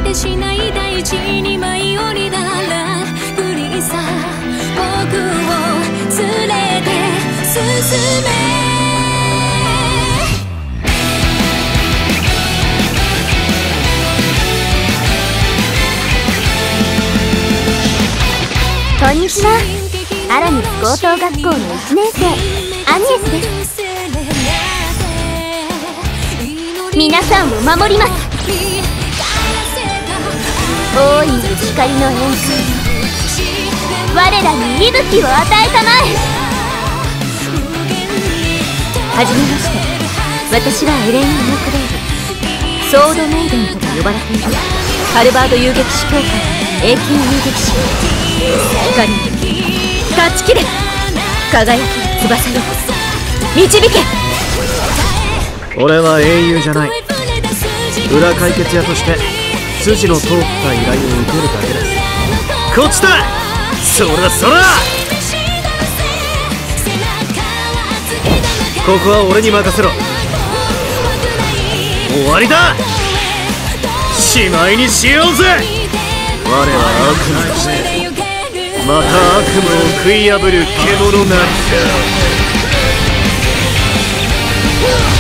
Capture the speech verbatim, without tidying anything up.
てしない大地に舞い降りたらグリーンさ僕を連れて進めこんにちは。アラミス高等学校のいちねん生アニエスです。皆さんを守ります。大いなる光の宴会、我らに息吹を与えたまえ。はじめまして、私はエレイン・モークレール、ソードメイデンとも呼ばれているハルバード遊撃士協会永久遊撃士。光、断ち切れ。輝き翼よ、導け。 俺は英雄じゃない。裏解決屋として筋の通った依頼を受けるだけです。こっちだ。そらそら。ここは俺に任せろ。終わりだ。しまいにしようぜ。我は悪魔としてまた悪夢を食い破る獣なりだ。